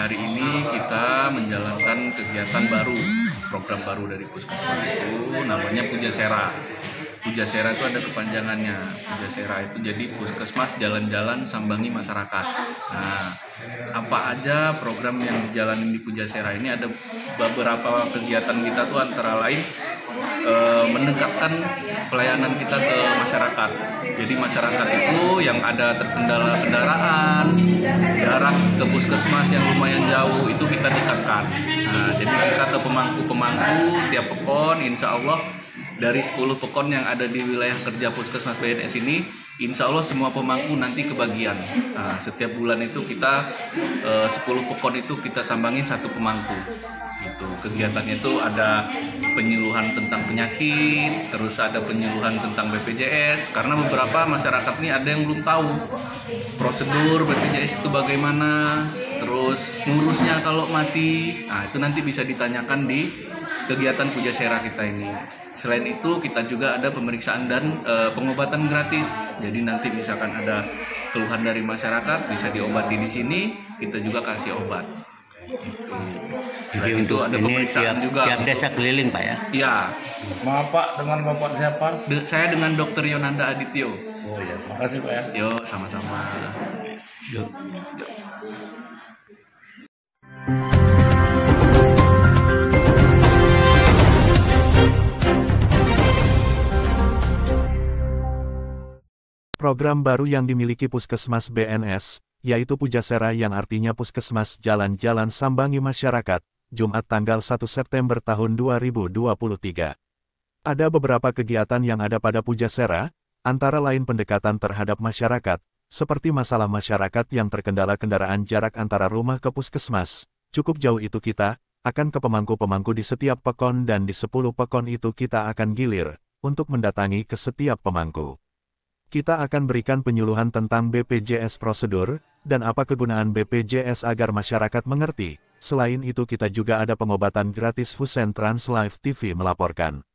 hari ini kita menjalankan kegiatan baru, program baru dari Puskesmas itu namanya Pujasera. Pujasera itu ada kepanjangannya. Pujasera itu jadi Puskesmas Jalan-Jalan Sambangi Masyarakat. Nah, apa aja program yang dijalanin di Pujasera ini, ada beberapa kegiatan kita tuh antara lain mendekatkan pelayanan kita ke masyarakat. Jadi masyarakat itu yang ada terkendala kendaraan, jarak ke puskesmas yang lumayan jauh itu kita dekatkan. Nah, jadi kita ke pemangku-pemangku tiap pekon, insya Allah dari 10 pekon yang ada di wilayah kerja Puskesmas BNS ini, insya Allah semua pemangku nanti kebagian. Nah, setiap bulan itu kita 10 pekon itu kita sambangin satu pemangku. Gitu. Kegiatannya itu ada penyuluhan tentang penyakit, terus ada penyuluhan tentang BPJS, karena beberapa masyarakat ini ada yang belum tahu prosedur BPJS itu bagaimana, terus ngurusnya kalau mati. Nah, itu nanti bisa ditanyakan di kegiatan Pujasera kita ini. Selain itu kita juga ada pemeriksaan dan pengobatan gratis. Jadi nanti misalkan ada keluhan dari masyarakat bisa diobati di sini, kita juga kasih obat. Gitu. Jadi itu untuk ada ini pemeriksaan juga tiap desa keliling Pak ya? Iya. Maaf Pak, dengan Bapak siapa? Saya dengan Dr. Yonanda Adityo. Oh ya, makasih Pak ya. Yo, sama-sama. Yuk. Program baru yang dimiliki Puskesmas BNS, yaitu Pujasera yang artinya Puskesmas Jalan-Jalan Sambangi Masyarakat, Jumat tanggal 1 September tahun 2023. Ada beberapa kegiatan yang ada pada Pujasera, antara lain pendekatan terhadap masyarakat, seperti masalah masyarakat yang terkendala kendaraan jarak antara rumah ke puskesmas. Cukup jauh itu kita akan ke pemangku-pemangku di setiap pekon dan di 10 pekon itu kita akan gilir untuk mendatangi ke setiap pemangku. Kita akan berikan penyuluhan tentang BPJS prosedur, dan apa kegunaan BPJS agar masyarakat mengerti. Selain itu kita juga ada pengobatan gratis. Husen Trans Live TV melaporkan.